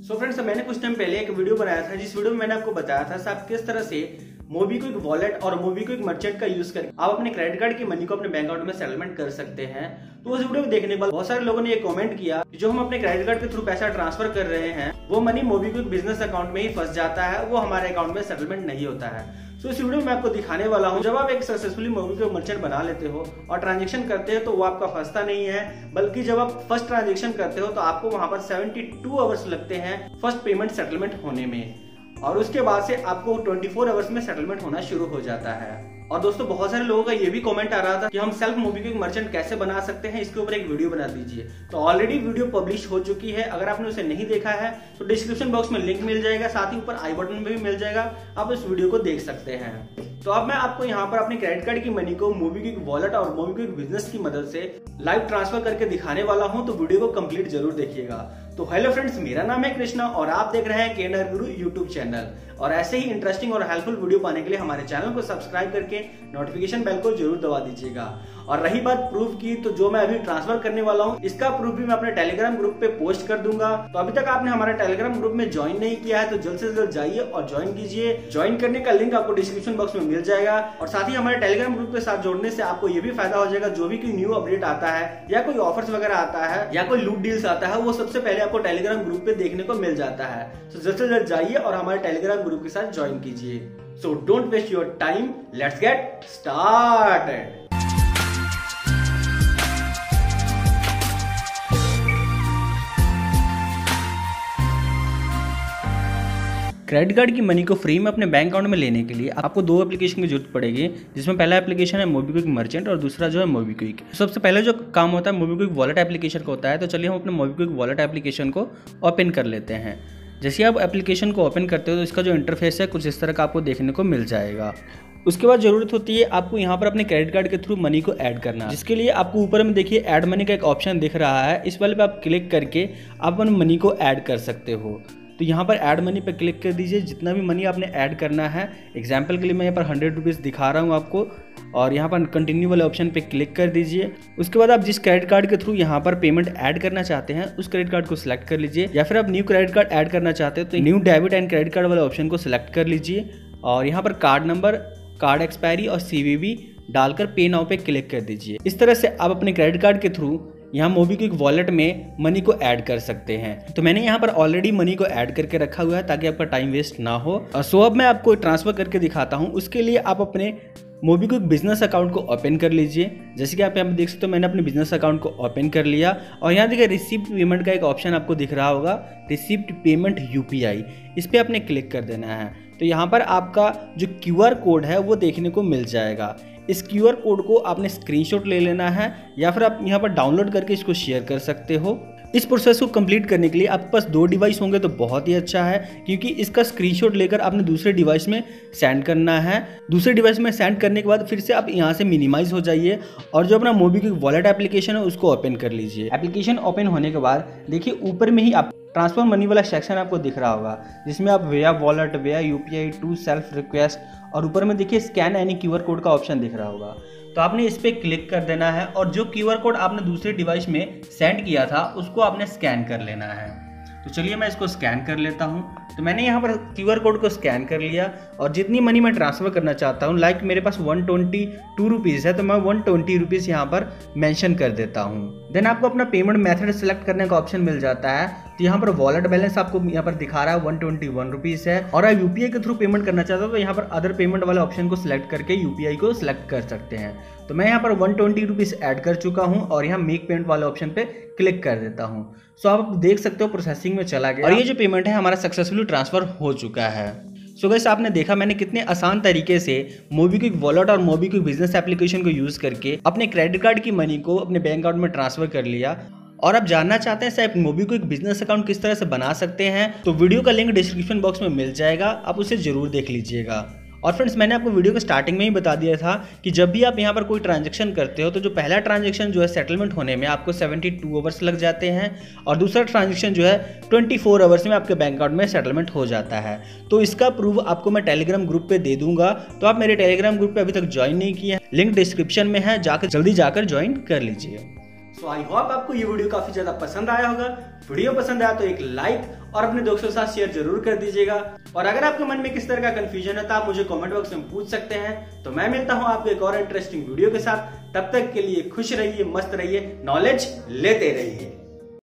So friends, मैंने कुछ time पहले एक वीडियो बनाया था जिस वीडियो में मैंने आपको बताया था आप किस तरह से मोबीक्विक वॉलेट और मोबीक्विक मर्चेंट का यूज करके आप अपने क्रेडिट कार्ड की मनी को अपने बैंक अकाउंट में सेटलमेंट कर सकते हैं। तो उस वीडियो को देखने के बाद बहुत सारे लोगों ने ये कमेंट किया कि जो हम अपने क्रेडिट कार्ड के थ्रू पैसा ट्रांसफर कर रहे हैं वो मनी मोबीक्विक बिजनेस अकाउंट में ही फंस जाता है, वो हमारे अकाउंट में सेटलमेंट नहीं होता है। तो इस वीडियो में मैं आपको दिखाने वाला हूं, जब आप एक सक्सेसफुली मोबीक्विक मर्चेंट बना लेते हो और ट्रांजैक्शन करते हो तो वो आपका फंसता नहीं है, बल्कि जब आप फर्स्ट ट्रांजैक्शन करते हो तो आपको वहां पर 72 आवर्स लगते हैं फर्स्ट पेमेंट सेटलमेंट होने में, और उसके बाद से आपको 24 आवर्स में सेटलमेंट होना शुरू हो जाता है। और दोस्तों, बहुत सारे लोगों का ये भी कमेंट आ रहा था कि हम सेल्फ मोबीक्विक मर्चेंट कैसे बना सकते हैं, इसके ऊपर एक वीडियो बना दीजिए। तो ऑलरेडी वीडियो पब्लिश हो चुकी है, अगर आपने उसे नहीं देखा है तो डिस्क्रिप्शन बॉक्स में लिंक मिल जाएगा, साथ ही ऊपर आई बटन में भी मिल जाएगा, आप इस वीडियो को देख सकते हैं। तो अब मैं आपको यहाँ पर अपने क्रेडिट कार्ड की मनी को मोबीक्विक वॉलेट और मोबीक्विक बिजनेस की मदद से लाइव ट्रांसफर करके दिखाने वाला हूँ, तो वीडियो को कंप्लीट जरूर देखिएगा। तो हेलो फ्रेंड्स, मेरा नाम है कृष्णा और आप देख रहे हैं केएनआर गुरु यूट्यूब चैनल, और ऐसे ही इंटरेस्टिंग और हेल्पफुल वीडियो पाने के लिए हमारे चैनल को सब्सक्राइब करके नोटिफिकेशन बेल को जरूर दबा दीजिएगा। और रही बात प्रूफ की, तो जो मैं अभी ट्रांसफर करने वाला हूँ इसका प्रूफ भी मैं अपने टेलीग्राम ग्रुप पे पोस्ट कर दूंगा। तो अभी तक आपने हमारे टेलीग्राम ग्रुप में ज्वाइन नहीं किया है तो जल्द से जल्द जाइए और ज्वाइन कीजिए। ज्वाइन करने का लिंक आपको डिस्क्रिप्शन बॉक्स में मिल जाएगा, और साथ ही हमारे टेलीग्राम ग्रुप के साथ जोड़ने से आपको ये भी फायदा हो जाएगा, जो भी कोई न्यू अपडेट आता है या कोई ऑफर्स वगैरह आता है या कोई लूट डील्स आता है, वो सबसे पहले आपको टेलीग्राम ग्रुप पे देखने को मिल जाता है। तो जल्द से जल्द जाइए और हमारे टेलीग्राम ग्रुप के साथ ज्वाइन कीजिए। So don't waste your time, let's get started. Credit card की मनी को फ्री में अपने बैंक अकाउंट में लेने के लिए आपको दो एप्लीकेशन की जरूरत पड़ेगी, जिसमें पहला एप्लीकेशन है मोबीक्विक मर्चेंट और दूसरा जो है मोबीक्विक। सबसे पहले जो काम होता है मोबीक्विक वॉलेट एप्लीकेशन का होता है। तो चलिए हम अपने मोबीक्विक वॉलेट एप्लीकेशन को ओपन कर लेते हैं। जैसे आप एप्लीकेशन को ओपन करते हो तो इसका जो इंटरफेस है कुछ इस तरह का आपको देखने को मिल जाएगा। उसके बाद जरूरत होती है आपको यहाँ पर अपने क्रेडिट कार्ड के थ्रू मनी को ऐड करना, जिसके लिए आपको ऊपर में देखिए ऐड मनी का एक ऑप्शन दिख रहा है, इस वाले पे आप क्लिक करके आप अपने मनी को ऐड कर सकते हो। तो यहाँ पर ऐड मनी पे क्लिक कर दीजिए, जितना भी मनी आपने ऐड करना है। एग्जाम्पल के लिए मैं यहाँ पर 100 रुपीज़ दिखा रहा हूँ आपको, और यहाँ पर कंटिन्यू वाले ऑप्शन पे क्लिक कर दीजिए। उसके बाद आप जिस क्रेडिट कार्ड के थ्रू यहाँ पर पेमेंट ऐड करना चाहते हैं उस क्रेडिट कार्ड को सिलेक्ट कर लीजिए, या फिर आप न्यू क्रेडिट कार्ड ऐड करना चाहते हो तो new debit and credit card वाले ऑप्शन को सिलेक्ट कर लीजिए, और यहाँ पर कार्ड नंबर, कार्ड एक्सपायरी और CVV डालकर पे नाउ पे क्लिक कर दीजिए। इस तरह से आप अपने क्रेडिट कार्ड के थ्रू यहाँ मोबीक्विक वॉलेट में मनी को ऐड कर सकते हैं। तो मैंने यहाँ पर ऑलरेडी मनी को ऐड करके रखा हुआ है ताकि आपका टाइम वेस्ट ना हो। सो अब मैं आपको ट्रांसफर करके दिखाता हूँ। उसके लिए आप अपने मोबीक्विक बिजनेस अकाउंट को ओपन कर लीजिए। जैसे कि आप यहाँ पर देख सकते हो, मैंने अपने बिजनेस अकाउंट को ओपन कर लिया, और यहाँ देखिए रिसीप्ट पेमेंट का एक ऑप्शन आपको दिख रहा होगा, रिसीप्ट पेमेंट UPI, इस पर आपने क्लिक कर देना है। तो यहाँ पर आपका जो QR कोड है वो देखने को मिल जाएगा। इस QR कोड को आपने स्क्रीनशॉट ले लेना है, या फिर आप यहाँ पर डाउनलोड करके इसको शेयर कर सकते हो। इस प्रोसेस को कंप्लीट करने के लिए आपके पास 2 डिवाइस होंगे तो बहुत ही अच्छा है, क्योंकि इसका स्क्रीनशॉट लेकर आपने दूसरे डिवाइस में सेंड करना है। दूसरे डिवाइस में सेंड करने के बाद फिर से आप यहाँ से मिनिमाइज हो जाइए और जो अपना मोबीक्विक वॉलेट एप्लीकेशन है उसको ओपन कर लीजिए। एप्लीकेशन ओपन होने के बाद देखिए ऊपर में ही आप ट्रांसफर मनी वाला सेक्शन आपको दिख रहा होगा, जिसमें आप via wallet, via UPI to self request, और ऊपर में देखिए स्कैन एनी QR कोड का ऑप्शन दिख रहा होगा। तो आपने इस पर क्लिक कर देना है, और जो QR कोड आपने दूसरे डिवाइस में सेंड किया था उसको आपने स्कैन कर लेना है। तो चलिए मैं इसको स्कैन कर लेता हूँ। तो मैंने यहाँ पर QR कोड को स्कैन कर लिया, और जितनी मनी मैं ट्रांसफ़र करना चाहता हूँ, लाइक मेरे पास 122 रुपीज़ है तो मैं 120 रुपीज़ यहाँ पर मेंशन कर देता हूँ। देन आपको अपना पेमेंट मेथड सेलेक्ट करने का ऑप्शन मिल जाता है। तो यहाँ पर वॉलेट बैलेंस आपको यहाँ पर दिखा रहा है 121 रुपीज़ है, और आप UPI के थ्रू पेमेंट करना चाहते हो तो यहाँ पर अदर पेमेंट वाले ऑप्शन को सिलेक्ट करके UPI को सिलेक्ट कर सकते हैं। तो मैं यहाँ पर 120 रुपीज़ ऐड कर चुका हूँ, और यहाँ मेक पेमेंट वाले ऑप्शन पे क्लिक कर देता हूँ। सो आप देख सकते हो प्रोसेसिंग में चला गया, और ये जो पेमेंट है हमारा सक्सेसफुली ट्रांसफर हो चुका है। सो गाइस, आपने देखा मैंने कितने आसान तरीके से मोबीक्विक वॉलेट और मोबीक्विक बिजनेस एप्लीकेशन को यूज करके अपने क्रेडिट कार्ड की मनी को अपने बैंक अकाउंट में ट्रांसफर कर लिया। और आप जानना चाहते हैं साहब मोबीक्विक बिजनेस अकाउंट किस तरह से बना सकते हैं, तो वीडियो का लिंक डिस्क्रिप्शन बॉक्स में मिल जाएगा, आप उसे जरूर देख लीजिएगा। और फ्रेंड्स, मैंने आपको वीडियो के स्टार्टिंग में ही बता दिया था कि जब भी आप यहाँ पर कोई ट्रांजैक्शन करते हो तो जो पहला ट्रांजैक्शन जो है सेटलमेंट होने में आपको 72 आवर्स लग जाते हैं, और दूसरा ट्रांजैक्शन जो है 24 आवर्स में आपके बैंक अकाउंट में सेटलमेंट हो जाता है। तो इसका प्रूफ आपको मैं टेलीग्राम ग्रुप पे दे दूंगा। तो आप मेरे टेलीग्राम ग्रुप पे अभी तक ज्वाइन नहीं किए हैं, लिंक डिस्क्रिप्शन में है, जाकर जल्दी जाकर ज्वाइन कर लीजिए। सो आई होप आपको ये वीडियो काफी ज्यादा पसंद आया होगा। वीडियो पसंद आया तो एक लाइक और अपने दोस्तों के साथ शेयर जरूर कर दीजिएगा। और अगर आपके मन में किस तरह का कंफ्यूजन है तो आप मुझे कमेंट बॉक्स में पूछ सकते हैं। तो मैं मिलता हूं आपको एक और इंटरेस्टिंग वीडियो के साथ। तब तक के लिए खुश रहिए, मस्त रहिए, नॉलेज लेते रहिए।